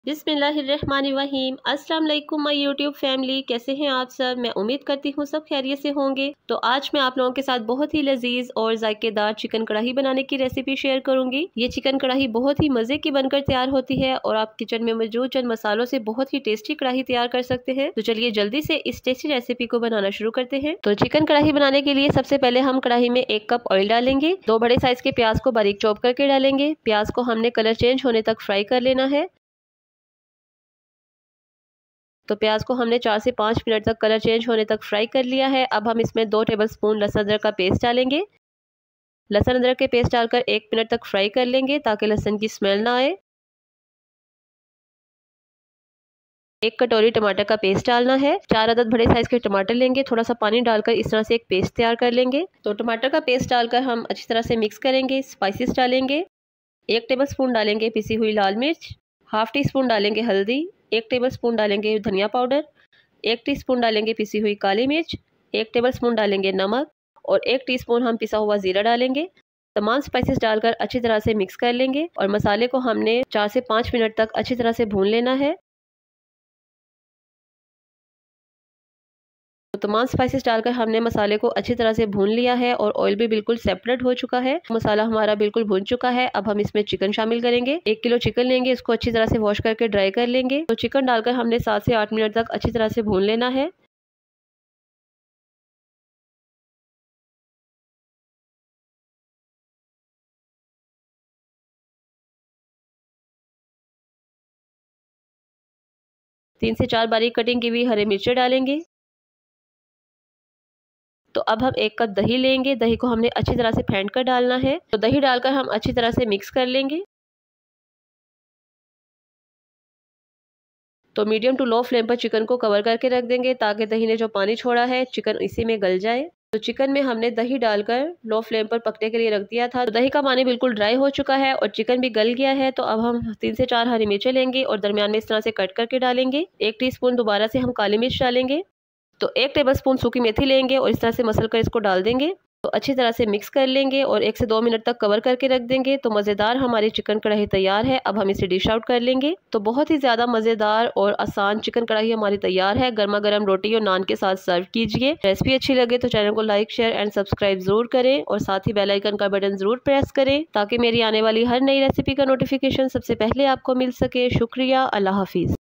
बिस्मिल्लाहिर्रहमानिर्रहीम। अस्सलाम वालेकुम माय यूट्यूब फैमिली, कैसे हैं आप सब। मैं उम्मीद करती हूँ सब खैरियत से होंगे। तो आज मैं आप लोगों के साथ बहुत ही लजीज और जायकेदार चिकन कढ़ाई बनाने की रेसिपी शेयर करूंगी। ये चिकन कढ़ाई बहुत ही मजे की बनकर तैयार होती है और आप किचन में मौजूद चंद मसालों से बहुत ही टेस्टी कढ़ाई तैयार कर सकते हैं। तो चलिए जल्दी से इस टेस्टी रेसिपी को बनाना शुरू करते हैं। तो चिकन कढ़ाई बनाने के लिए सबसे पहले हम कढ़ाई में 1 कप ऑयल डालेंगे। 2 बड़े साइज के प्याज को बारीक चॉप करके डालेंगे। प्याज को हमने कलर चेंज होने तक फ्राई कर लेना है। तो प्याज को हमने 4 से 5 मिनट तक कलर चेंज होने तक फ्राई कर लिया है। अब हम इसमें 2 टेबलस्पून लहसुन अदरक का पेस्ट डालेंगे। लहसुन अदरक के पेस्ट डालकर 1 मिनट तक फ्राई कर लेंगे ताकि लहसुन की स्मेल ना आए। 1 कटोरी टमाटर का पेस्ट डालना है। 4 अदद बड़े साइज के टमाटर लेंगे। थोड़ा सा पानी डालकर इस तरह से एक पेस्ट तैयार कर लेंगे। तो टमाटर का पेस्ट डालकर हम अच्छी तरह से मिक्स करेंगे। स्पाइसेस डालेंगे। 1 टेबलस्पून डालेंगे पिसी हुई लाल मिर्च। हाफ टी स्पून डालेंगे हल्दी। 1 टेबलस्पून डालेंगे धनिया पाउडर। 1 टीस्पून डालेंगे पिसी हुई काली मिर्च। 1 टेबलस्पून डालेंगे नमक और 1 टीस्पून हम पिसा हुआ जीरा डालेंगे। तमाम स्पाइसेस डालकर अच्छी तरह से मिक्स कर लेंगे और मसाले को हमने 4 से 5 मिनट तक अच्छी तरह से भून लेना है। तो तमाम स्पाइसेस डालकर हमने मसाले को अच्छी तरह से भून लिया है और ऑयल भी बिल्कुल सेपरेट हो चुका है। मसाला हमारा बिल्कुल भून चुका है। अब हम इसमें चिकन शामिल करेंगे। 1 किलो चिकन लेंगे। इसको अच्छी तरह से वॉश करके ड्राई कर लेंगे। तो चिकन डालकर हमने 7 से 8 मिनट तक अच्छी तरह से भून लेना है। तीन से 4 बारीक कटिंग की हुई हरी मिर्चें डालेंगे। तो अब हम 1 कप दही लेंगे। दही को हमने अच्छी तरह से फेंट कर डालना है। तो दही डालकर हम अच्छी तरह से मिक्स कर लेंगे। तो मीडियम टू लो फ्लेम पर चिकन को कवर करके रख देंगे ताकि दही ने जो पानी छोड़ा है चिकन इसी में गल जाए। तो चिकन में हमने दही डालकर लो फ्लेम पर पकने के लिए रख दिया था। तो दही का पानी बिल्कुल ड्राई हो चुका है और चिकन भी गल गया है। तो अब हम 3 से 4 हरी मिर्चें लेंगे और दरमियान में इस तरह से कट करके डालेंगे। 1 टीस्पून दोबारा से हम काली मिर्च डालेंगे। तो 1 टेबलस्पून सूखी मेथी लेंगे और इस तरह से मसल कर इसको डाल देंगे। तो अच्छी तरह से मिक्स कर लेंगे और 1 से 2 मिनट तक कवर करके रख देंगे। तो मज़ेदार हमारी चिकन कढ़ाई तैयार है। अब हम इसे डिश आउट कर लेंगे। तो बहुत ही ज़्यादा मज़ेदार और आसान चिकन कढ़ाई हमारी तैयार है। गर्मा गर्म रोटी और नान के साथ सर्व कीजिए। रेसिपी अच्छी लगे तो चैनल को लाइक शेयर एंड सब्सक्राइब ज़रूर करें और साथ ही बेल आइकन का बटन ज़रूर प्रेस करें ताकि मेरी आने वाली हर नई रेसिपी का नोटिफिकेशन सबसे पहले आपको मिल सके। शुक्रिया। अल्लाह हाफिज़।